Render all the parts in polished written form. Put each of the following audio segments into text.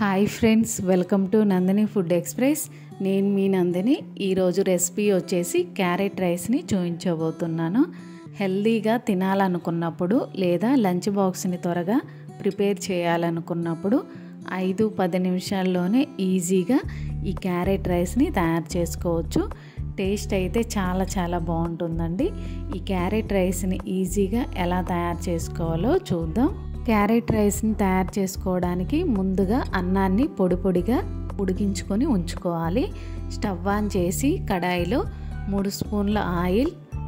Hi friends, welcome to Nandini food express. నేను మీ నందిని. ఈరోజు రెసిపీ వచ్చేసి క్యారెట్ రైస్ని చూపించబోతున్నాను. హెల్దీగా తినాలనుకున్నప్పుడు లేదా లంచ్ బాక్స్ని త్వరగా ప్రిపేర్ చేయాలనుకున్నప్పుడు 5-10 నిమిషాల్లోనే ఈజీగా ఈ క్యారెట్ రైస్ని తయారు చేసుకోవచ్చు. టేస్ట్ అయితే చాలా బాగుంటుందండి. ఈ క్యారెట్ రైస్ని ఈజీగా ఎలా తయారు చేసుకోవాలో చూద్దాం. క్యారెట్ రైస్ని తయారు చేసుకోవడానికి ముందుగా అన్నాన్ని పొడిగా ఉడికించుకొని ఉంచుకోవాలి. స్టవ్ ఆన్ చేసి కడాయిలో 3 స్పూన్ల ఆయిల్,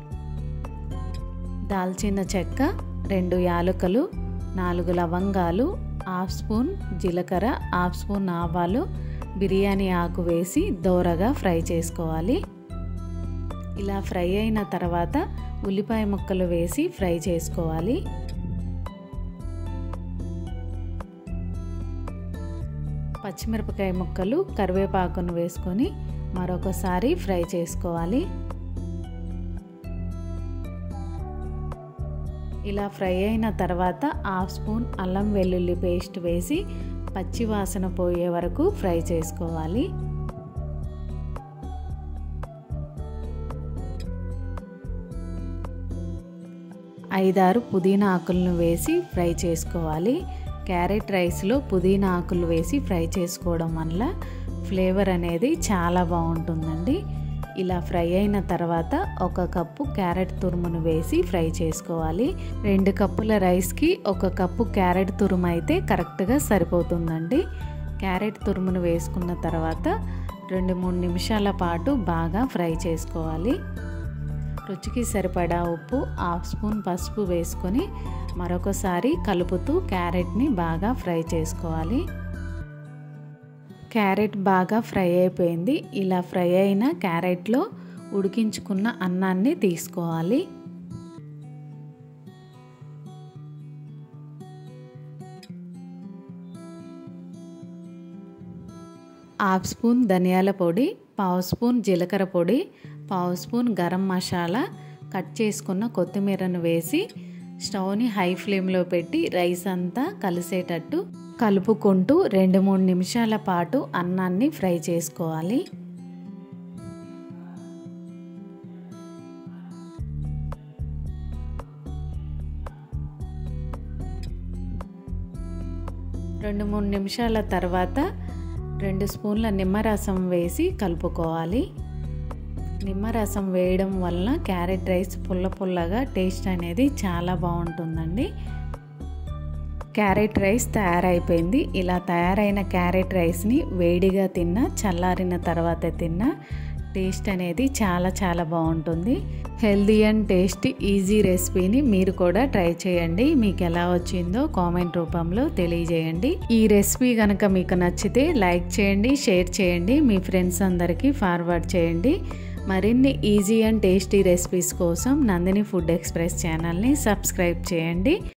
దాల్చిన చెక్క, 2 యాలకులు, 4 లవంగాలు, 1/2 స్పూన్ జీలకర్ర, 1/2 స్పూన్ ఆవాలు, బిర్యానీ ఆకు వేసి దోరగా ఫ్రై చేసుకోవాలి. ఇలా ఫ్రై అయిన తర్వాత ఉల్లిపాయ ముక్కలు వేసి ఫ్రై చేసుకోవాలి. పచ్చిమిరపకాయ ముక్కలు, కరివేపాకును వేసుకొని మరొకసారి ఫ్రై చేసుకోవాలి. ఇలా ఫ్రై అయిన తర్వాత 1/2 స్పూన్ అల్లం వెల్లుల్లి పేస్ట్ వేసి పచ్చి వాసన పోయే వరకు ఫ్రై చేసుకోవాలి. ఐదారు పుదీనా ఆకులను వేసి ఫ్రై చేసుకోవాలి. క్యారెట్ రైస్లో పుదీనా ఆకులు వేసి ఫ్రై చేసుకోవడం వల్ల ఫ్లేవర్ అనేది చాలా బాగుంటుందండి. ఇలా ఫ్రై అయిన తర్వాత 1 కప్పు క్యారెట్ తురుమును వేసి ఫ్రై చేసుకోవాలి. 2 కప్పుల రైస్కి 1 కప్పు క్యారెట్ తురుము అయితే కరెక్ట్గా సరిపోతుందండి. క్యారెట్ తురుమును వేసుకున్న తర్వాత 2-3 నిమిషాల పాటు బాగా ఫ్రై చేసుకోవాలి. రుచికి సరిపడా ఉప్పు, 1/2 స్పూన్ పసుపు వేసుకొని మరొకసారి కలుపుతూ క్యారెట్ని బాగా ఫ్రై చేసుకోవాలి. క్యారెట్ బాగా ఫ్రై అయిపోయింది. ఇలా ఫ్రై అయిన క్యారెట్లో ఉడికించుకున్న అన్నాన్ని తీసుకోవాలి. హాఫ్ స్పూన్ ధనియాల పొడి, 1/2 స్పూన్ జీలకర్ర పొడి, 1/2 స్పూన్ గరం మసాలా, కట్ చేసుకున్న కొత్తిమీరను వేసి స్టవ్ని హై ఫ్లేమ్లో పెట్టి రైస్ అంతా కలిసేటట్టు కలుపుకుంటూ 2-3 నిమిషాల పాటు అన్నాన్ని ఫ్రై చేసుకోవాలి. రెండు 3 నిమిషాల తర్వాత 2 స్పూన్ల నిమ్మరసం వేసి కలుపుకోవాలి. నిమ్మరసం వేయడం వలన క్యారెట్ రైస్ పుల్లగా టేస్ట్ అనేది చాలా బాగుంటుందండి. క్యారెట్ రైస్ తయారైపోయింది. ఇలా తయారైన క్యారెట్ రైస్ని వేడిగా తిన్నా, చల్లారిన తర్వాత తిన్నా టేస్ట్ అనేది చాలా బాగుంటుంది. హెల్దీ అండ్ టేస్టీ ఈజీ రెసిపీని మీరు కూడా ట్రై చేయండి. మీకు ఎలా వచ్చిందో కామెంట్ రూపంలో తెలియజేయండి. ఈ రెసిపీ కనుక మీకు నచ్చితే లైక్ చేయండి, షేర్ చేయండి, మీ ఫ్రెండ్స్ అందరికీ ఫార్వర్డ్ చేయండి. మరిన్ని ఈజీ అండ్ టేస్టీ రెసిపీస్ కోసం నందిని ఫుడ్ ఎక్స్ప్రెస్ ఛానల్ని సబ్స్క్రైబ్ చేయండి.